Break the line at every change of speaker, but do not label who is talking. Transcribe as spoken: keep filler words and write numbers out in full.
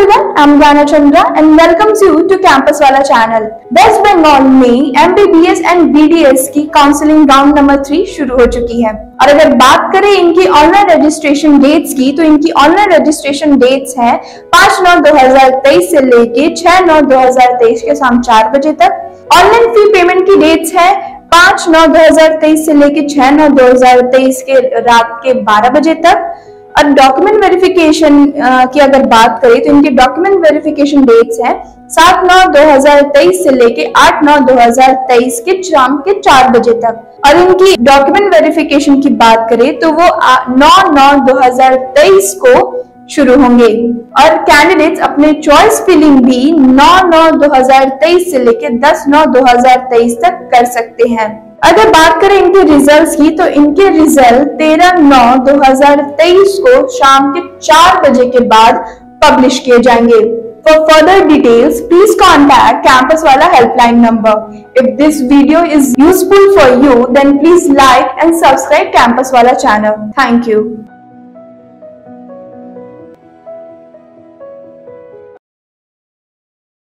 everyone, I'm Gana Chandra and welcomes you to Campus Wala channel. West Bengal में M B B S and B D S की counselling round number three शुरू हो चुकी है और अगर बात करें इनकी ऑनलाइन रजिस्ट्रेशन डेट्स की तो इनकी ऑनलाइन रजिस्ट्रेशन डेट्स हैं पाँच नौ दो हजार तेईस से लेके छह नौ दो हजार तेईस के शाम चार बजे तक। ऑनलाइन फी पेमेंट की डेट्स है पाँच नौ दो हजार तेईस से लेके छह नौ दो हजार तेईस के रात के बारह बजे तक। और डॉक्यूमेंट वेरिफिकेशन की अगर बात करें तो इनके डॉक्यूमेंट वेरिफिकेशन डेट्स हैं सात नौ दो हजार तेईस से लेके आठ नौ दो हजार तेईस के शाम के चार बजे तक। और इनकी डॉक्यूमेंट वेरिफिकेशन की बात करें तो वो नौ नौ दो हजार तेईस को शुरू होंगे और कैंडिडेट्स अपने चॉइस फिलिंग भी नौ नौ दो हजार तेईस से लेके दस नौ दो हजार तेईस तक कर सकते हैं। अगर बात करें इनके रिजल्ट्स की तो इनके रिजल्ट तेरह नौ दो हजार तेईस को शाम के चार बजे के बाद पब्लिश किए जाएंगे। For further details, please contact Campus Wala helpline number. If this video is useful for you, then please like and subscribe Campus Wala channel. Thank you.